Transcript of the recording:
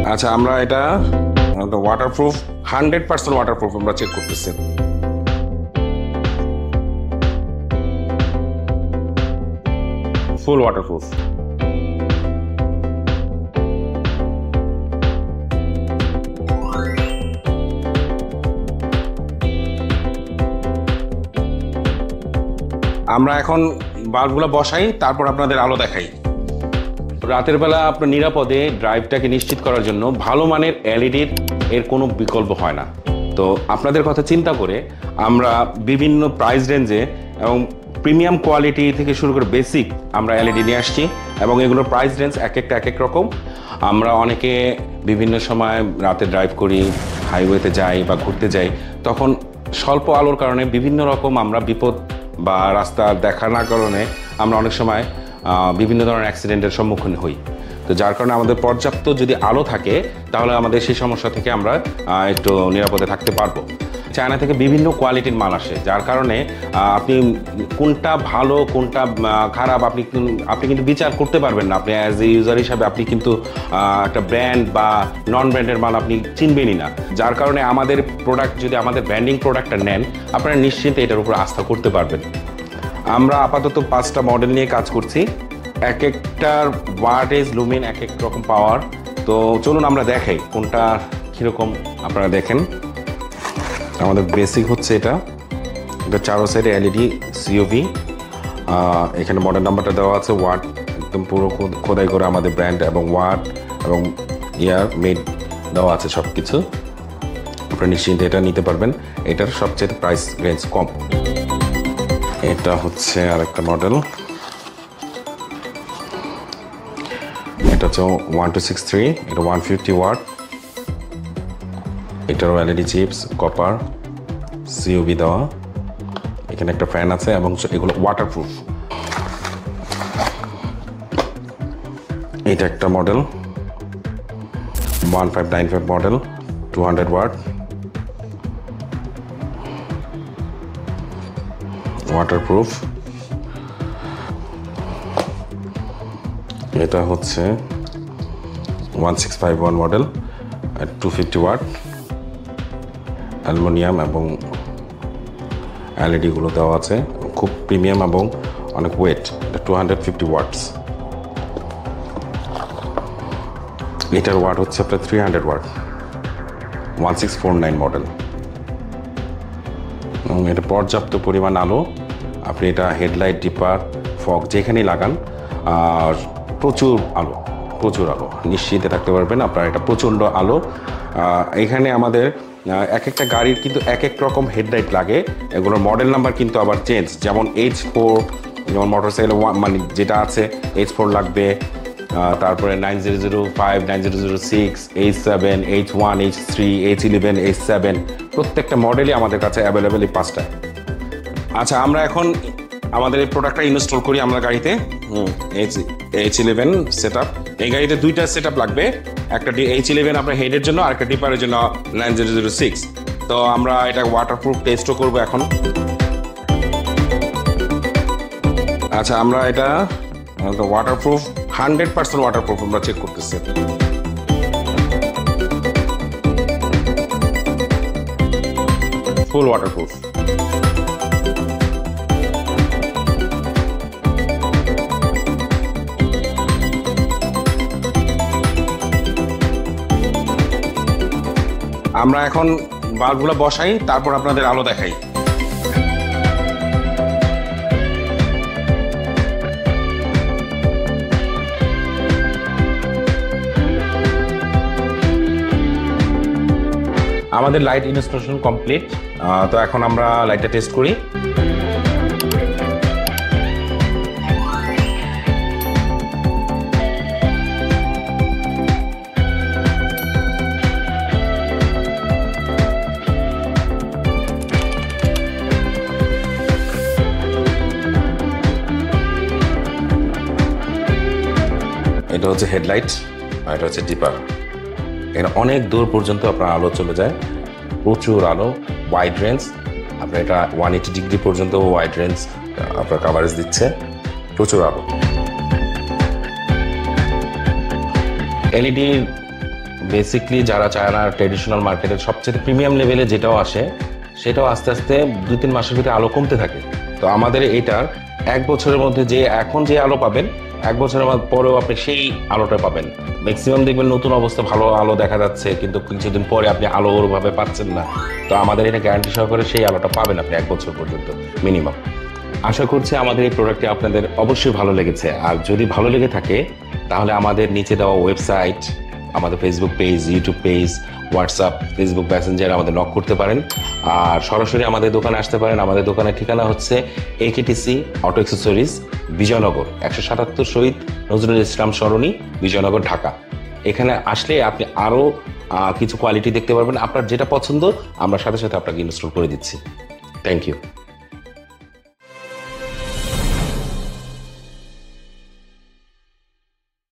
আচ্ছা, আমরা এটা ওয়াটারপ্রুফ 100% ওয়াটারপ্রুফ আমরা চেক করতেছি। Full waterproof. আমরা এখন বাল্বগুলো বসাই, তারপর আপনাদের আলো দেখাই। রাতের বেলা আপনার নিরাপদে ড্রাইভটাকে নিশ্চিত করার জন্য ভালো মানের এলইডির এর কোনো বিকল্প হয় না। তো আপনাদের কথা চিন্তা করে আমরা বিভিন্ন প্রাইস রেঞ্জে এবং প্রিমিয়াম কোয়ালিটি থেকে শুরু করে বেসিক আমরা এলইডি নিয়ে আসছি, এবং এগুলোর প্রাইস রেঞ্জ এক এক রকম। আমরা অনেকে বিভিন্ন সময় রাতে ড্রাইভ করি, হাইওয়েতে যাই বা ঘুরতে যাই, তখন স্বল্প আলোর কারণে বিভিন্ন রকম আমরা বিপদ বা রাস্তা দেখা না কারণে আমরা অনেক সময় বিভিন্ন ধরনের অ্যাক্সিডেন্টের সম্মুখীন হই। তো যার কারণে আমাদের পর্যাপ্ত যদি আলো থাকে তাহলে আমাদের সেই সমস্যা থেকে আমরা একটু নিরাপদে থাকতে পারবো। চায়না থেকে বিভিন্ন কোয়ালিটির মাল আসে, যার কারণে আপনি কোনটা ভালো কোনটা খারাপ আপনি কিন্তু বিচার করতে পারবেন না। আপনি অ্যাজ এ ইউজার হিসাবে আপনি কিন্তু একটা ব্র্যান্ড বা নন ব্র্যান্ডের মাল আপনি চিনবেনই না। যার কারণে আমাদের প্রোডাক্ট, যদি আমাদের ব্র্যান্ডিং প্রোডাক্টটা নেন, আপনারা নিশ্চিন্তে এটার উপর আস্থা করতে পারবেন। আমরা আপাতত 5টা মডেল নিয়ে কাজ করছি, এক একটার ওয়াটেজ লুমেন এক এক রকম পাওয়ার। তো চলুন আমরা দেখাই কোনটা কীরকম। আপনারা দেখেন, আমাদের বেসিক হচ্ছে এটা চারো সাইডে এলইডি সিওভি। এখানে মডেল নাম্বারটা দেওয়া আছে, ওয়াট একদম পুরো খোদাই করে আমাদের ব্র্যান্ড এবং ওয়াট এবং ইয়ার মেড দেওয়া আছে সব কিছু। আপনারা নিশ্চিন্তে এটা নিতে পারবেন। এটার সবচেয়ে প্রাইস রেঞ্জ কম। এটা হচ্ছে আরেকটা মডেল, এটা হচ্ছে 1263, এটা 150 ওয়াট। এটারও এলইডি চিপস, কপার, সিওভি দেওয়া। এখানে একটা ফ্যান আছে এবং এগুলো ওয়াটারপ্রুফ। এটা একটা মডেল 1595 মডেল, 200 ওয়াট, ওয়াটারপ্রুফ। এটা হচ্ছে 1651 মডেল, 250 ওয়াট, অ্যালুমিনিয়াম এবং এলইডিগুলো দেওয়া আছে, খুব প্রিমিয়াম এবং অনেক ওয়েট। এটা 250 ওয়াটস। এটার ওয়াট হচ্ছে আপনার 300 ওয়াট, 1649 মডেল। এবং এটা পর্যাপ্ত পরিমাণ আলো। আপনি এটা হেডলাইট, ডিপার, ফগ যেখানেই লাগান প্রচুর আলো, প্রচুর আলো, নিশ্চিন্তে থাকতে পারবেন। আপনার এটা প্রচণ্ড আলো। এখানে আমাদের এক একটা গাড়ির কিন্তু এক এক রকম হেডলাইট লাগে, এগুলোর মডেল নাম্বার কিন্তু আবার চেঞ্জ। যেমন H4, যেমন মোটরসাইকেল মানে যেটা আছে H4 লাগবে, তারপরে 9005, 9006, H7, H1, H3, H11, H7, প্রত্যেকটা মডেলই আমাদের কাছে অ্যাভেলেবেল এই 5টা। আচ্ছা, আমরা এখন আমাদের এই প্রোডাক্টটা ইনস্টল করি আমরা গাড়িতে। H11 set up. এই গাড়িতে 2টা সেট আপ লাগবে, একটা H11 আপনার হেডের জন্য আর একটা ডিপারের জন্য 9006। তো আমরা এটা ওয়াটারপ্রুফ টেস্টও করবো এখন। আচ্ছা, আমরা এটা ওয়াটারপ্রুফ 100% ওয়াটারপ্রুফ আমরা চেক করতেছি। Full waterproof. আমরা এখন বাল্বগুলো বসাই, তারপর আপনাদের আলো দেখাই। আমাদের লাইট ইনস্টলেশন কমপ্লিট। তো এখন আমরা লাইটটা টেস্ট করি। এটা হচ্ছে হেডলাইট আর এটা হচ্ছে ডিপার। এখানে অনেক দূর পর্যন্ত আপনার আলো চলে যায়, প্রচুর আলো, ওয়াইড রেঞ্জ। আপনার এটা 180 ডিগ্রি পর্যন্ত ওয়াইড রেঞ্জ আপনার কাভারেজ দিচ্ছে, প্রচুর আলো। এলইডির বেসিকলি যারা চায়না ট্রেডিশনাল মার্কেটের সবচেয়ে প্রিমিয়াম লেভেলে যেটাও আসে সেটাও আস্তে আস্তে 2-3 মাসের ভিতরে আলো কমতে থাকে। তো আমাদের এটার 1 বছরের মধ্যে যে এখন যে আলো পাবেন 1 বছরের পরেও আপনি সেই আলোটা পাবেন। ম্যাক্সিমাম দেখবেন নতুন অবস্থা ভালো আলো দেখা যাচ্ছে, কিন্তু কিছুদিন পরে আপনি আলো ওরভাবে পাচ্ছেন না। তো আমাদের এটা গ্যারান্টি সহকারে সেই আলোটা পাবেন আপনি 1 বছর পর্যন্ত মিনিমাম। আশা করছি আমাদের এই প্রোডাক্টটি আপনাদের অবশ্যই ভালো লেগেছে। আর যদি ভালো লেগে থাকে তাহলে আমাদের নিচে দেওয়া ওয়েবসাইট, আমাদের Facebook page, YouTube page, WhatsApp, Facebook messenger আমাদের নক করতে পারেন। আর সরাসরি আমাদের দোকানে আসতে পারেন। আমাদের দোকানের ঠিকানা হচ্ছে AKTC auto accessories, Bijoynagar 177 Shahid Nazrul Islam Sarani, Bijoynagar, Dhaka. এখানে আসলে আপনি আরও কিছু কোয়ালিটি দেখতে পারবেন। আপনার যেটা পছন্দ আমরা সাথে সাথে আপনাকে ইনস্টল করে দিচ্ছি। Thank you.